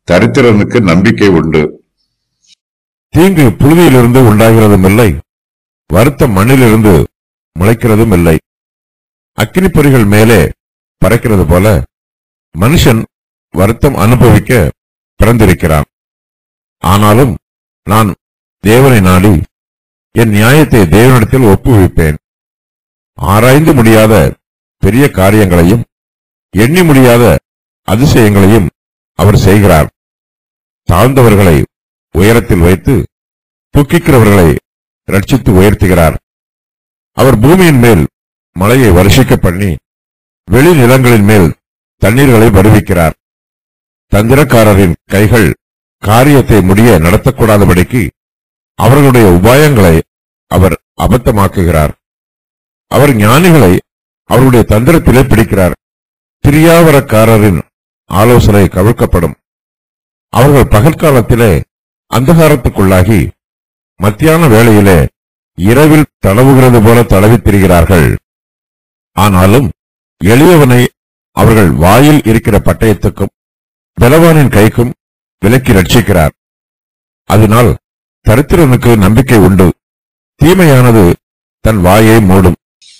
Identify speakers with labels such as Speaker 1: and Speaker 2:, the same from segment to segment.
Speaker 1: தரித்திரனுக்கு நம்பிக்கை உண்டு.
Speaker 2: தீங்கு புழுதியிலிருந்து உண்டாகிறதும் இல்லை, வருத்த மண்ணிலிருந்து முளைக்கிறதும் இல்லை. அக்கினி பொறிகள் மேலே பறக்கிறது போல மனுஷன் வருத்தம் அனுபவிக்க பிறந்திருக்கிறான். ஆனாலும் நான் தேவனை நாடி என் நியாயத்தை தேவனிடத்தில் ஒப்புவிப்பேன். ஆராய்ந்து முடியாத பெரிய காரியங்களையும் எண்ணி முடியாத அதிசயங்களையும் அவர் செய்கிறார். தாழ்ந்தவர்களை உயரத்தில் வைத்து துக்கிக்கிறவர்களை ரட்சித்து உயர்த்துகிறார். அவர் பூமியின் மேல் மழையை வருஷிக்க பண்ணி வெளி நிலங்களின் மேல் தண்ணீர்களை வருவிக்கிறார். தந்திரக்காரரின் கைகள் காரியத்தை முடிய நடத்தக்கூடாதபடிக்கு அவர்களுடைய உபாயங்களை அவர் அபத்தமாக்குகிறார். அவர் ஞானிகளை அவருடைய தந்திரத்திலே பிடிக்கிறார். பிரியாவரக்காரரின் ஆலோசனை கவிழ்க்கப்படும். அவர்கள் பகற்காலத்திலே அந்தகாரத்துக்குள்ளாகி மத்தியான வேளையிலே இரவில் தடவுகிறது போல தடவித் திரிகிறார்கள். ஆனாலும் எளியவனை அவர்கள் வாயில் இருக்கிற பட்டயத்துக்கும் பலவானின் கைக்கும் விலக்கி ரட்சிக்கிறார். அதனால் தரித்திரனுக்கு நம்பிக்கை உண்டு. தீமையானது தன் வாயை மூடும்.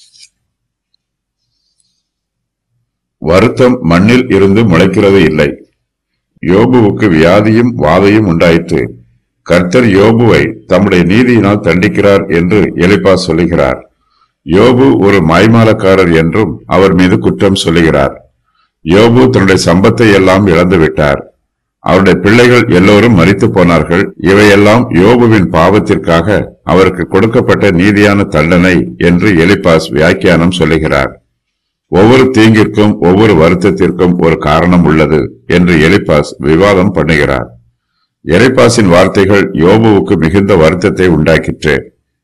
Speaker 1: வருத்தம் மண்ணில் இருந்து முளைக்கிறது இல்லை. யோபுவுக்கு வியாதியும் வாதையும் உண்டாயிற்று. கர்த்தர் யோபுவை தம்முடைய நீதியினால் தண்டிக்கிறார் என்று எலிபாஸ் சொல்லுகிறார். யோபு ஒரு மாய்மாலக்காரர் என்றும் அவர் மீது குற்றம் சொல்லுகிறார். யோபு தன்னுடைய சம்பத்தை எல்லாம் இழந்து விட்டார். அவருடைய பிள்ளைகள் எல்லோரும் மரித்து போனார்கள். இவையெல்லாம் யோபுவின் பாவத்திற்காக அவருக்கு கொடுக்கப்பட்ட நீதியான தண்டனை என்று எலிபாஸ் வியாக்கியானம் சொல்லுகிறார். ஒவ்வொரு தீங்கிற்கும் ஒவ்வொரு வருத்தத்திற்கும் ஒரு காரணம் உள்ளது என்று எலிபாஸ் விவாதம் பண்ணுகிறார். எலிபாஸின் வார்த்தைகள் யோபுவுக்கு மிகுந்த வருத்தத்தை உண்டாக்கிற்று.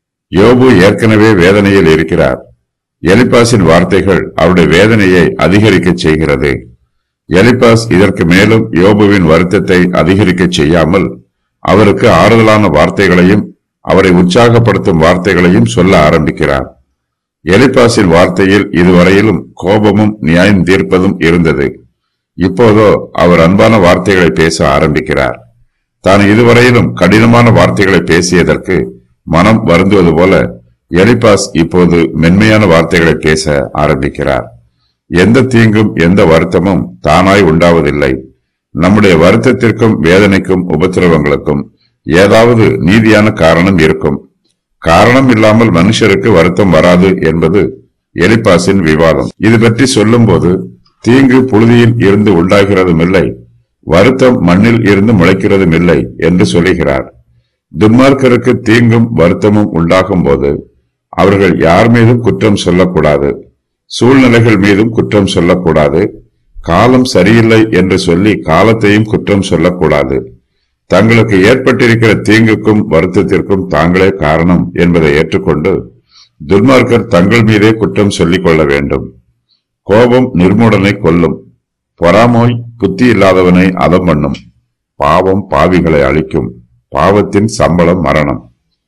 Speaker 1: யோபு ஏற்கனவே வேதனையில் இருக்கிறார். எலிபாஸின் வார்த்தைகள் அவருடைய வேதனையை அதிகரிக்க செய்கிறது. எலிபாஸ் இதற்கு மேலும் யோபுவின் வருத்தத்தை அதிகரிக்க செய்யாமல் அவருக்கு ஆறுதலான வார்த்தைகளையும் அவரை உற்சாகப்படுத்தும் வார்த்தைகளையும் சொல்ல ஆரம்பிக்கிறார். எலிபாஸின் வார்த்தையில் இதுவரையிலும் கோபமும் நியாயம் தீர்ப்பதும் இருந்தது. இப்போதோ அவர் அன்பான வார்த்தைகளை பேச ஆரம்பிக்கிறார். தான் இதுவரையிலும் கடினமான வார்த்தைகளை பேசியதற்கு மனம் வருந்துவது போல எலிபாஸ் இப்போது மென்மையான வார்த்தைகளை பேச ஆரம்பிக்கிறார். எந்த தீங்கும் எந்த வருத்தமும் தானாய் உண்டாவதில்லை. நம்முடைய வருத்தத்திற்கும் வேதனைக்கும் உபத்திரவங்களுக்கும் ஏதாவது நீதியான காரணம் இருக்கும். காரணம் இல்லாமல் மனுஷருக்கு வருத்தம் வராது என்பது எலிபாஸின் விவாதம். இது பற்றி சொல்லும் போது தீங்கு புழுதியில் இருந்து உண்டாகிறதும் இல்லை, வருத்தம் மண்ணில் இருந்து முளைக்கிறதும் இல்லை என்று சொல்லுகிறார். துன்மார்க்கருக்கு தீங்கும் வருத்தமும் உண்டாகும் போது அவர்கள் யார் மீதும் குற்றம் சொல்லக்கூடாது, சூழ்நிலைகள் மீதும் குற்றம் சொல்லக்கூடாது, காலம் சரியில்லை என்று சொல்லி காலத்தையும் குற்றம் சொல்லக்கூடாது. தங்களுக்கு ஏற்பட்டிருக்கிற தீங்குக்கும் வருத்தத்திற்கும் தாங்களே காரணம் என்பதை ஏற்றுக்கொண்டு துன்மார்க்கர் தங்கள் மீதே குற்றம் சொல்லிக் கொள்ள வேண்டும். கோபம் நிர்மூடனை கொல்லும், பொறாமோய் புத்தி இல்லாதவனை அதம் பண்ணும், பாவம் பாவிகளை அழிக்கும், பாவத்தின் சம்பளம் மரணம்.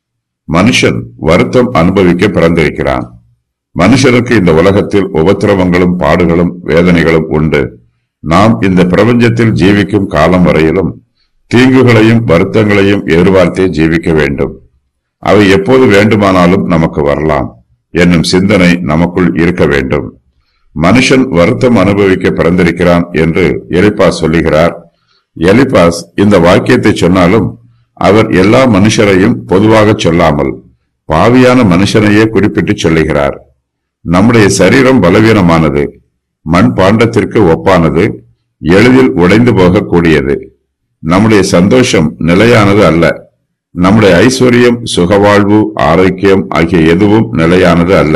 Speaker 1: மனுஷன் வருத்தம் அனுபவிக்க பிறந்திருக்கிறான். மனுஷனுக்கு இந்த உலகத்தில் உபத்திரவங்களும் பாடுகளும் வேதனைகளும் உண்டு. நாம் இந்த பிரபஞ்சத்தில் ஜீவிக்கும் காலம் வரையிலும் தீங்குகளையும் வருத்தங்களையும் எதிர்பார்த்தே ஜீவிக்க வேண்டும். அவை எப்போது வேண்டுமானாலும் நமக்கு வரலாம் என்னும் சிந்தனை நமக்குள் இருக்க வேண்டும். மனுஷன் வருத்தம் அனுபவிக்க பிறந்திருக்கிறான் என்று எலிபாஸ் சொல்லுகிறார். எலிபாஸ் இந்த வாக்கியத்தை சொன்னாலும் அவர் எல்லா மனுஷரையும் பொதுவாக சொல்லாமல் பாவியான மனுஷனையே குறிப்பிட்டு சொல்லுகிறார். நம்முடைய சரீரம் பலவீனமானது, மண் பாண்டத்திற்கு ஒப்பானது, எளிதில் உடைந்து போகக்கூடியது. நம்முடைய சந்தோஷம் நிலையானது அல்ல. நம்முடைய ஐஸ்வர்யம், சுகவாழ்வு, ஆரோக்கியம் ஆகிய எதுவும் நிலையானது அல்ல.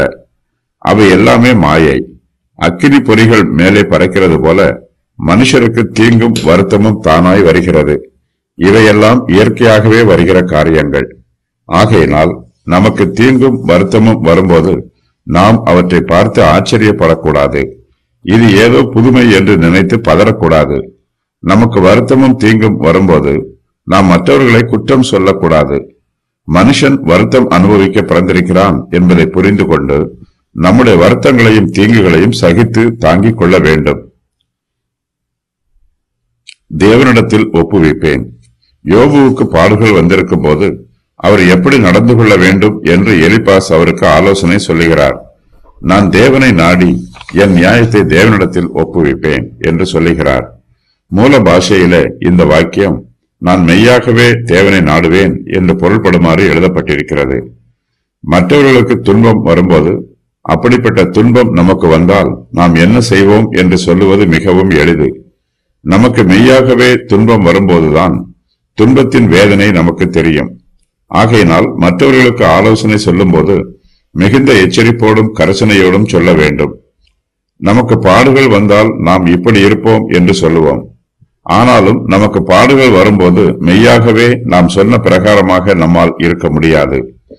Speaker 1: அவை எல்லாமே மாயை. அக்கினி பொறிகள் மேலே பறக்கிறது போல மனுஷருக்கு தீங்கும் வருத்தமும் தானாய் வருகிறது. இவையெல்லாம் இயற்கையாகவே வருகிற காரியங்கள். ஆகையினால் நமக்கு தீங்கும் வருத்தமும் வரும்போது நாம் அவற்றை பார்த்து ஆச்சரியப்படக்கூடாது. இது ஏதோ புதுமை என்று நினைத்து பதறக்கூடாது. நமக்கு வருத்தமும் தீங்கும் வரும்போது நாம் மற்றவர்களை குற்றம் சொல்லக்கூடாது. மனுஷன் வருத்தம் அனுபவிக்க பிறந்திருக்கிறான் என்பதை புரிந்து கொண்டு நம்முடைய வருத்தங்களையும் தீங்குகளையும் சகித்து தாங்கிக் கொள்ள வேண்டும். தேவனிடத்தில் ஒப்புவிப்பேன். யோபுவுக்கு பாடுகள் வந்திருக்கும் போது அவர் எப்படி நடந்து கொள்ள வேண்டும் என்று எலிபாஸ் அவருக்கு ஆலோசனை சொல்லுகிறார். நான் தேவனை நாடி என் நியாயத்தை தேவனிடத்தில் ஒப்புவிப்பேன் என்று சொல்லுகிறார். மூல பாஷையில இந்த வாக்கியம் நான் மெய்யாகவே தேவனை நாடுவேன் என்று பொருள்படுமாறு எழுதப்பட்டிருக்கிறது. மற்றவர்களுக்கு துன்பம் வரும்போது அப்படிப்பட்ட துன்பம் நமக்கு வந்தால் நாம் என்ன செய்வோம் என்று சொல்லுவது மிகவும் எளிது. நமக்கு மெய்யாகவே துன்பம் வரும்போதுதான் துன்பத்தின் வேதனை நமக்கு தெரியும். ஆகையினால் மற்றவர்களுக்கு ஆலோசனை சொல்லும்போது மிகுந்த எச்சரிப்போடும் கரிசனையோடும் சொல்ல வேண்டும். நமக்கு பாடுகள் வந்தால் நாம் இப்படி இருப்போம் என்று சொல்லுவோம். ஆனாலும் நமக்கு பாடுகள் வரும்போது மெய்யாகவே நாம் சொன்ன பிரகாரமாக நம்மால் இருக்க முடியாது.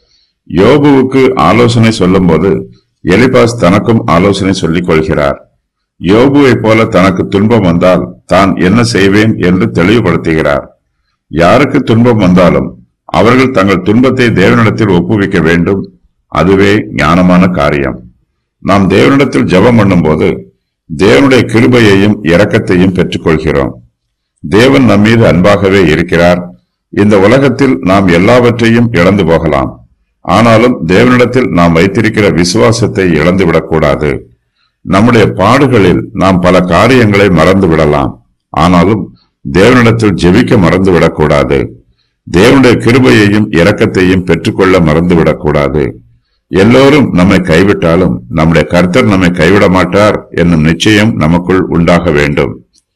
Speaker 1: யோபுவுக்கு ஆலோசனை சொல்லும்போது எலிபாஸ் தனக்கும் ஆலோசனை சொல்லிக் கொள்கிறார். யோபுவை போல தனக்கு துன்பம் வந்தால் தான் என்ன செய்வேன் என்று தெளிவுபடுத்துகிறார். யாருக்கு துன்பம் வந்தாலும் அவர்கள் தங்கள் துன்பத்தை தேவனிடத்தில் ஒப்புவிக்க வேண்டும். அதுவே ஞானமான காரியம். நாம் தேவனிடத்தில் ஜெபம் பண்ணும்போது தேவனுடைய கிருபையையும் இரக்கத்தையும் பெற்றுக்கொள்கிறோம். தேவன் நம்மீது அன்பாகவே இருக்கிறார். இந்த உலகத்தில் நாம் எல்லாவற்றையும் இழந்து போகலாம். ஆனாலும் தேவனிடத்தில் நாம் வைத்திருக்கிற விசுவாசத்தை இழந்துவிடக்கூடாது. நம்முடைய பாடுகளில் நாம் பல காரியங்களை மறந்து விடலாம். ஆனாலும் தேவனிடத்தில் ஜெபிக்க மறந்துவிடக்கூடாது. தேவனுடைய கிருபையையும் இரக்கத்தையும் பெற்றுக்கொள்ள மறந்துவிடக்கூடாது. எல்லோரும் நம்மை கைவிட்டாலும் நம்முடைய கர்த்தர் நம்மை கைவிட மாட்டார் என்னும் நிச்சயம் நமக்குள் உண்டாக வேண்டும்.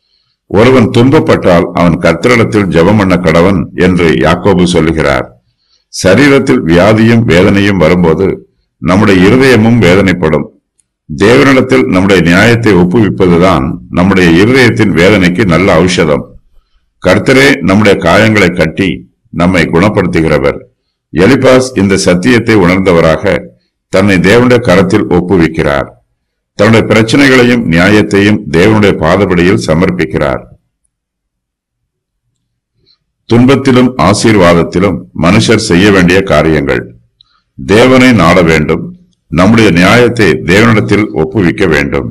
Speaker 1: ஒருவன் துன்பப்பட்டால் அவன் கர்த்தரிடத்தில் ஜெபம் பண்ண கடவன் என்று யாக்கோபு சொல்லுகிறார். சரீரத்தில் வியாதியும் வேதனையும் வரும்போது நம்முடைய இருதயமும் வேதனைப்படும். தேவனிடத்தில் நம்முடைய நியாயத்தை ஒப்புவிப்பதுதான் நம்முடைய இருதயத்தின் வேதனைக்கு நல்ல ஔஷதம். கர்த்தரே நம்முடைய காயங்களை கட்டி நம்மை குணப்படுத்துகிறவர். எலிபாஸ் இந்த சத்தியத்தை உணர்ந்தவராக தன்னை தேவனுடைய கரத்தில் ஒப்புவிக்கிறார். தன்னுடைய பிரச்சனைகளையும் நியாயத்தையும் தேவனுடைய பாதபடியில் சமர்ப்பிக்கிறார். துன்பத்திலும் ஆசீர்வாதத்திலும் மனுஷர் செய்ய வேண்டிய காரியங்கள். தேவனை நாட வேண்டும். நம்முடைய நியாயத்தை தேவனிடத்தில் ஒப்புவிக்க வேண்டும்.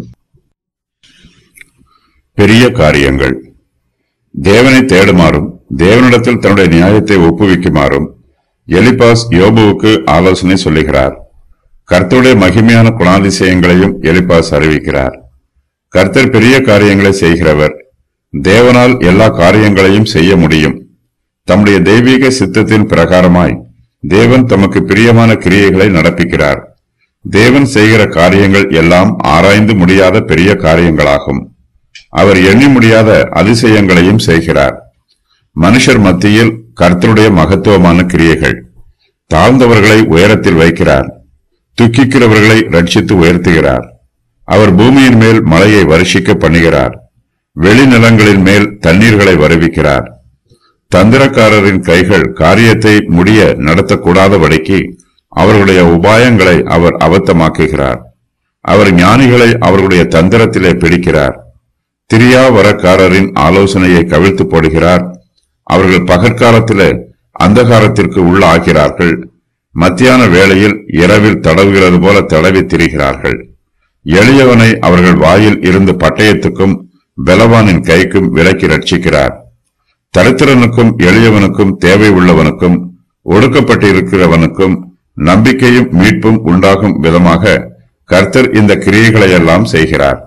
Speaker 1: பெரிய காரியங்கள். தேவனை தேடுமாறும் தேவனிடத்தில் தன்னுடைய நியாயத்தை ஒப்புவிக்குமாறும் எலிபாஸ் யோபுவுக்கு ஆலோசனை சொல்லுகிறார். கர்த்தருடைய மகிமையான குணாதிசயங்களையும் எலிபாஸ் அறிவிக்கிறார். கர்த்தர் பெரிய காரியங்களை செய்கிறவர். தேவனால் எல்லா காரியங்களையும் செய்ய முடியும். தம்முடைய தெய்வீக சித்தத்தின் பிரகாரமாய் தேவன் தமக்கு பிரியமான கிரியைகளை நடப்பிக்கிறார். தேவன் செய்கிற காரியங்கள் எல்லாம் ஆராய்ந்து முடியாத பெரிய காரியங்களாகும். அவர் எண்ணி முடியாத அதிசயங்களையும் செய்கிறார். மனுஷர் மத்தியில் கர்த்தருடைய மகத்துவமான கிரியைகள். தாழ்ந்தவர்களை உயரத்தில் வைக்கிறார். துக்கிக்கிறவர்களை ரட்சித்து உயர்த்துகிறார். அவர் பூமியின் மேல் மழையை வருஷிக்க பண்ணுகிறார். வெளிநிலங்களின் மேல் தண்ணீர்களை வருவிக்கிறார். தந்திரக்காரரின் கைகள் காரியத்தை முடிய நடத்தக்கூடாதபடிக்கு அவர்களுடைய உபாயங்களை அவர் அபத்தமாக்குகிறார். அவர் ஞானிகளை அவர்களுடைய தந்திரத்திலே பிடிக்கிறார். திரியாவரக்காரரின் ஆலோசனையை கவிழ்த்து போடுகிறார். அவர்கள் பகற்காலத்திலே அந்தகாரத்திற்கு உள்ளாகிறார்கள். மத்தியான வேளையில் இரவில் தடவுகிறது போல தடவி திரிகிறார்கள். எளியவனை அவர்கள் வாயில் இருந்து பட்டயத்துக்கும் பலவானின் கைக்கும் விலக்கி ரட்சிக்கிறார். தரித்திரனுக்கும் எளியவனுக்கும் தேவை உள்ளவனுக்கும் ஒடுக்கப்பட்டிருக்கிறவனுக்கும் நம்பிக்கையும் மீட்பும் உண்டாகும் விதமாக கர்த்தர் இந்த கிரியைகளையெல்லாம் செய்கிறார்.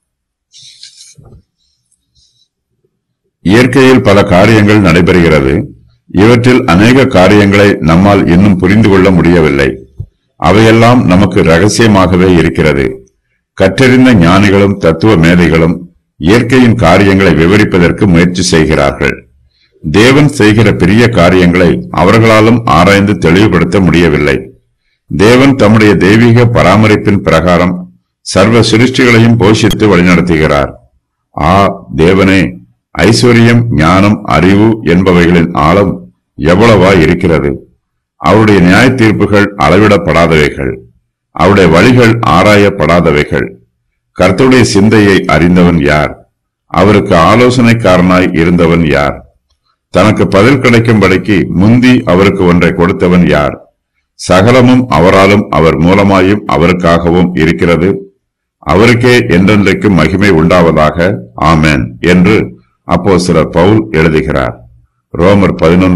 Speaker 1: இயற்கையில் பல காரியங்கள் நடைபெறுகிறது. இவற்றில் அநேக காரியங்களை நம்மால் இன்னும் புரிந்து கொள்ள முடியவில்லை. அவையெல்லாம் நமக்கு ரகசியமாகவே இருக்கிறது. கற்றறிந்த ஞானிகளும் தத்துவ மேதைகளும் இயற்கையின் காரியங்களை விவரிப்பதற்கு முயற்சி செய்கிறார்கள். தேவன் செய்கிற பெரிய காரியங்களை அவர்களாலும் ஆராய்ந்து தெளிவுபடுத்த முடியவில்லை. தேவன் தம்முடைய தெய்வீக பராமரிப்பின் பிரகாரம் சர்வ சிருஷ்டிகளையும் போஷித்து வழிநடத்துகிறார். தேவனே, ஐஸ்வர்யம், ஞானம், அறிவு என்பவைகளின் ஆழம் எவ்வளவா இருக்கிறது! அவருடைய நியாய தீர்ப்புகள் அளவிடப்படாதவைகள். அவருடைய வழிகள் ஆராயப்படாதவைகள். கர்த்தருடைய சிந்தையை அறிந்தவன் யார்? அவருக்கு ஆலோசனைக்காரனாய் இருந்தவன் யார்? தனக்கு பதில் கிடைக்கும்படிக்கு முந்தி அவருக்கு ஒன்றை கொடுத்தவன் யார்? சகலமும் அவராலும் அவர் மூலமாயும் அவருக்காகவும் இருக்கிறது. அவருக்கே என்றென்றைக்கும் மகிமை உண்டாவதாக. ஆமென் என்று அப்போஸ்தலர் பவுல் எழுதுகிறார். ரோமர்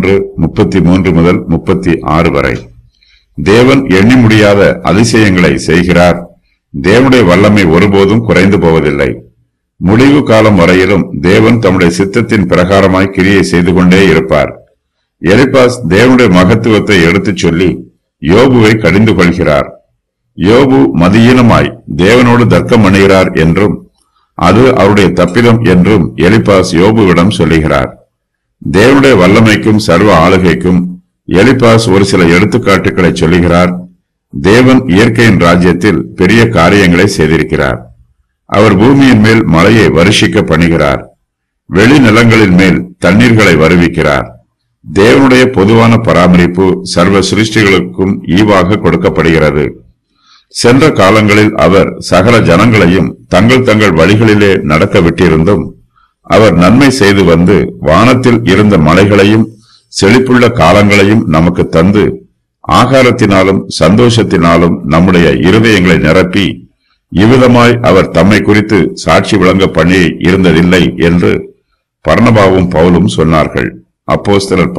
Speaker 1: 11:33 முதல் 36 வரை. தேவன் எண்ணி முடியாத அதிசயங்களை செய்கிறார். தேவனுடைய வல்லமை ஒருபோதும் குறைந்து போவதில்லை. முடிவு காலம் வரையிலும் தேவன் தம்முடைய சித்தத்தின் பிரகாரமாய் கிரியை செய்து கொண்டே இருப்பார். எலிப்பாஸ் தேவனுடைய மகத்துவத்தை எடுத்துச் சொல்லி யோபுவை கடிந்து கொள்கிறார். யோபு மதியீனமாய் தேவனோடு தர்க்கம் பண்ணுகிறார் என்றும் அது அவருடைய தப்பிதம் என்றும் எலிப்பாஸ் யோபுவிடம் சொல்லுகிறார். தேவனுடைய வல்லமைக்கும் சர்வ ஆளுகைக்கும் எலிப்பாஸ் ஒரு சில எடுத்துக்காட்டுகளை சொல்லுகிறார். தேவன் இயற்கையின் ராஜ்யத்தில் பெரிய காரியங்களை செய்திருக்கிறார். அவர் பூமியின் மேல் மழையை வருஷிக்க பண்ணுகிறார். வெளிநிலங்களின் மேல் தண்ணீர்களை வருவிக்கிறார். தேவனுடைய பொதுவான பராமரிப்பு சர்வ சிருஷ்டிகளுக்கும் ஈவாக கொடுக்கப்படுகிறது. சென்ற காலங்களில் அவர் சகல ஜனங்களையும் தங்கள் தங்கள் வழிகளிலே நடக்க விட்டிருந்தும் அவர் நன்மை செய்து வந்து வானத்தில் இருந்த மலைகளையும் செழிப்புள்ள காலங்களையும் நமக்கு தந்து ஆகாரத்தினாலும் சந்தோஷத்தினாலும் நம்முடைய இருதயங்களை நிரப்பி இவ்விதமாய் அவர் தம்மை குறித்து சாட்சி விளங்க பண்ணி இருந்ததில்லை என்று பர்னபாவும் பவுலும் சொன்னார்கள். அப்போஸ்தலர்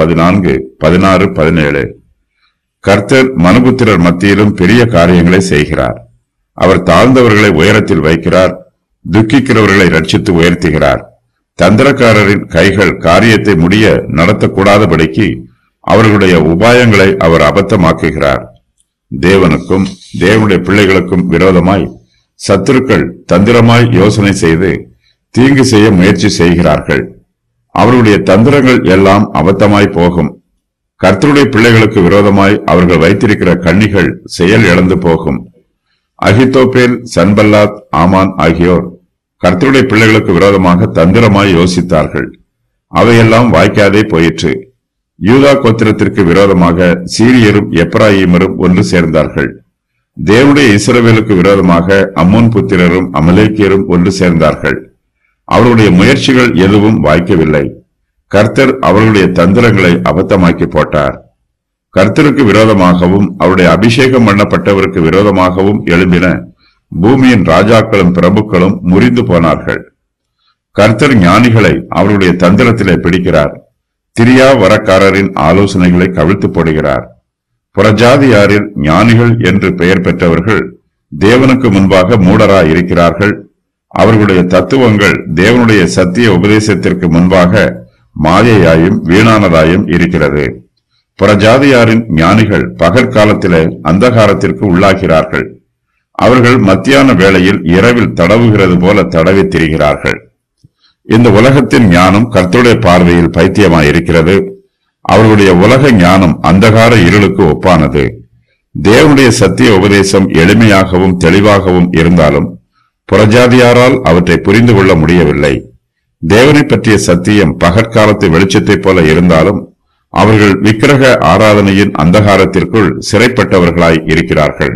Speaker 1: 14:16-17. கர்த்தர் மனுபுத்திரர் மத்தியிலும் பெரிய காரியங்களை செய்கிறார். அவர் தாழ்ந்தவர்களை உயரத்தில் வைக்கிறார். துக்கிக்கிறவர்களை ரட்சித்து உயர்த்துகிறார். தந்திரக்காரரின் கைகள் காரியத்தை முடிய நடத்தக்கூடாதபடிக்கு அவர்களுடைய உபாயங்களை அவர் அபத்தமாக்குகிறார். தேவனுக்கும் தேவனுடைய பிள்ளைகளுக்கும் விரோதமாய் சத்துருக்கள் தந்திரமாய் யோசனை செய்து தீங்கு செய்ய முயற்சி செய்கிறார்கள். அவர்களுடைய தந்திரங்கள் எல்லாம் அபத்தமாய் போகும். கர்த்தருடைய பிள்ளைகளுக்கு விரோதமாய் அவர்கள் வைத்திருக்கிற கண்ணிகள் செயல் இழந்து போகும். அகித்தோப்பேல், சன்பல்லாத், ஆமான் ஆகியோர் கர்த்தருடைய பிள்ளைகளுக்கு விரோதமாக தந்திரமாய் யோசித்தார்கள். அவையெல்லாம் வாய்க்காதே போயிற்று. யூதா கோத்திரத்திற்கு விரோதமாக சீரியரும் எப்ராயிமரும் ஒன்று சேர்ந்தார்கள். தேவனுடைய இஸ்ரவேலுக்கு விரோதமாக அம்மோன் புத்திரரும் அமலேக்கியரும் ஒன்று சேர்ந்தார்கள். அவருடைய முயற்சிகள் எதுவும் வாய்க்கவில்லை. கர்த்தர் அவர்களுடைய தந்திரங்களை அபத்தமாக்கி போட்டார். கர்த்தருக்கு விரோதமாகவும் அவருடைய அபிஷேகம் பண்ணப்பட்டவருக்கு விரோதமாகவும் எழும்பின பூமியின் ராஜாக்களும் பிரபுக்களும் முறிந்து போனார்கள். கர்த்தர் ஞானிகளை அவருடைய தந்திரத்திலே பிடிக்கிறார். திரியா வரக்காரரின் ஆலோசனைகளை கவிழ்த்து போடுகிறார். புறஜாதியாரில் ஞானிகள் என்று பெயர் பெற்றவர்கள் தேவனுக்கு முன்பாக மூடராய் இருக்கிறார்கள். அவர்களுடைய தத்துவங்கள் தேவனுடைய சத்திய உபதேசத்திற்கு முன்பாக மாயையாயும் வீணானதாயும் இருக்கிறது. புறஜாதியாரின் ஞானிகள் பகற்காலத்திலே அந்தகாரத்திற்கு உள்ளாகிறார்கள். அவர்கள் மத்தியான வேளையில் இரவில் தடவுகிறது போல தடவி திரிகிறார்கள். இந்த உலகத்தின் ஞானம் கர்த்தருடைய பார்வையில் பைத்தியமாய் இருக்கிறது. அவர்களுடைய உலக ஞானம் அந்தகார இருளுக்கு ஒப்பானது. தேவனுடைய சத்திய உபதேசம் எளிமையாகவும் தெளிவாகவும் இருந்தாலும் புறஜாதியாரால் அவற்றை புரிந்து கொள்ள முடியவில்லை. தேவனை பற்றிய சத்தியம் பகற்காலத்து வெளிச்சத்தைப் போல இருந்தாலும் அவர்கள் விக்கிரக ஆராதனையின் அந்தகாரத்திற்குள் சிறைப்பட்டவர்களாய் இருக்கிறார்கள்.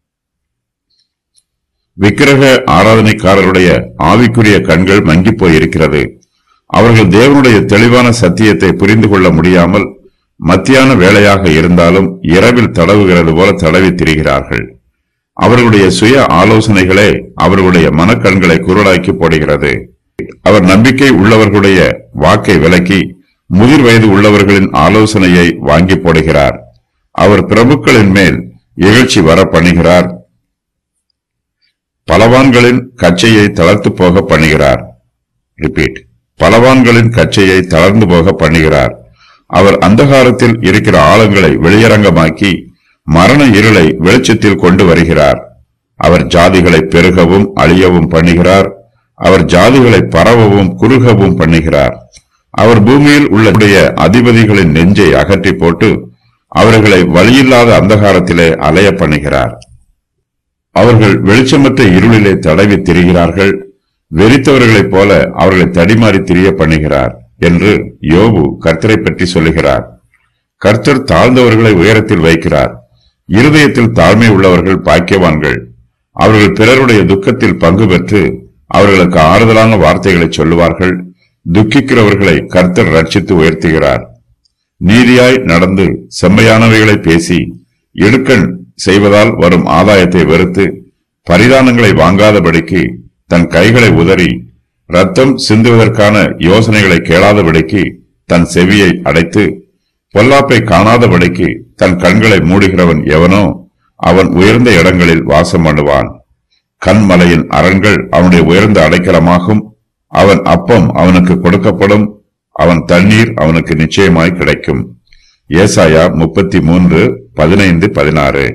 Speaker 1: விக்கிரக ஆராதனைக்காரருடைய ஆவிக்குரிய கண்கள் மங்கி போயிருக்கிறது. அவர்கள் தேவனுடைய தெளிவான சத்தியத்தை புரிந்து கொள்ள முடியாமல் மத்தியான வேளையாக இருந்தாலும் இரவில் தடவுகிறது போல தடவி திரிகிறார்கள். அவர்களுடைய சுய ஆலோசனைகளே அவர்களுடைய மனக்கண்களை குருடாக்கி போடுகிறது. அவர் நம்பிக்கை உள்ளவர்களுடைய வாக்கை விலக்கி முதிர் வயது உள்ளவர்களின் ஆலோசனையை வாங்கி போடுகிறார். அவர் பிரபுக்களின் மேல் இகழ்ச்சி வர பண்ணுகிறார். பலவான்களின் கச்சையை தளர்த்து போக பண்ணுகிறார். ரிப்பீட். பலவான்களின் கச்சையை தளர்ந்து போக பண்ணுகிறார். அவர் அந்தகாரத்தில் இருக்கிற ஆழங்களை வெளியரங்கமாக்கி மரண இருளை வெளிச்சத்தில் கொண்டு வருகிறார். அவர் ஜாதிகளை பெருகவும் அழியவும் பண்ணுகிறார். அவர் ஜாதிகளை பரவவும் குறுகவும் பண்ணுகிறார். அவர் பூமியில் உள்ள அதிபதிகளின் நெஞ்சை அகற்றி போட்டு அவர்களை வழியில்லாத அந்தகாரத்திலே அலைய பண்ணுகிறார். அவர்கள் வெளிச்சமற்ற இருளிலே தடவி திரிகிறார்கள். வெறித்தவர்களைப் போல அவர்களை தடிமாறி திரிய பண்ணுகிறார் என்று யோபு கர்த்தரை பற்றி சொல்லுகிறார். கர்த்தர் தாழ்ந்தவர்களை உயரத்தில் வைக்கிறார். இருதயத்தில் தாழ்மை உள்ளவர்கள் பாக்கியவான்கள். அவர்கள் பிறருடைய துக்கத்தில் பங்கு பெற்று அவர்களுக்கு ஆறுதலான வார்த்தைகளை சொல்லுவார்கள். துக்கிக்கிறவர்களை கர்த்தர் ரட்சித்து உயர்த்துகிறார். நீதியாய் நடந்து செம்மையானவைகளை பேசி இடுக்கண் செய்வதால் வரும் ஆதாயத்தை வெறுத்து பரிதானங்களை வாங்காதபடிக்கு தன் கைகளை உதறி ரத்தம் சிந்துவதற்கான யோசனைகளை கேளாதபடிக்கு தன் செவியை அடைத்து பொல்லாப்பை காணாதபடிக்கு தன் கண்களை மூடுகிறவன் எவனோ அவன் உயர்ந்த இடங்களில் வாசம் பண்ணுவான். கண்மலையின் அரண்கள் அவனுடைய உயர்ந்த அடைக்கலமாகும். அவன் அப்பம் அவனுக்கு கொடுக்கப்படும், அவன் தண்ணீர் அவனுக்கு நிச்சயமாய் கிடைக்கும். ஏசாயா 33:15-16.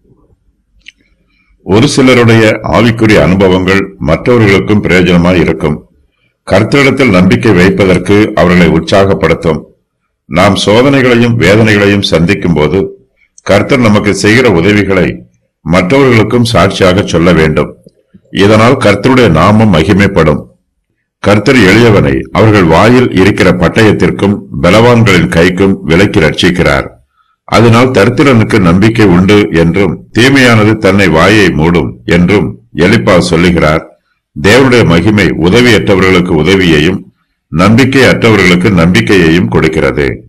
Speaker 1: ஒரு சிலருடைய ஆவிக்குரிய அனுபவங்கள் மற்றவர்களுக்கும் பிரயோஜனமாய் இருக்கும். கர்த்தரிடத்தில் நம்பிக்கை வைப்பதற்கு அவர்களை உற்சாகப்படுத்தும். நாம் சோதனைகளையும் வேதனைகளையும் சந்திக்கும் போது கர்த்தர் நமக்கு செய்கிற உதவிகளை மற்றவர்களுக்கும் சாட்சியாக சொல்ல வேண்டும். இதனால் கர்த்தருடைய நாமம் மகிமைப்படும். கர்த்தர் எளியவனை அவர்கள் வாயில் இருக்கிற பட்டயத்திற்கும் பலவான்களின் கைக்கும் விலக்கி ரட்சிக்கிறார். அதனால் தரித்திரனுக்கு நம்பிக்கை உண்டு என்றும் தீமையானது தன்னை வாயை மூடும் என்றும் எலிப்பாஸ் சொல்லுகிறார். தேவனுடைய மகிமை உதவியற்றவர்களுக்கு உதவியையும் நம்பிக்கை அற்றவர்களுக்கு நம்பிக்கையையும் கொடுக்கிறது.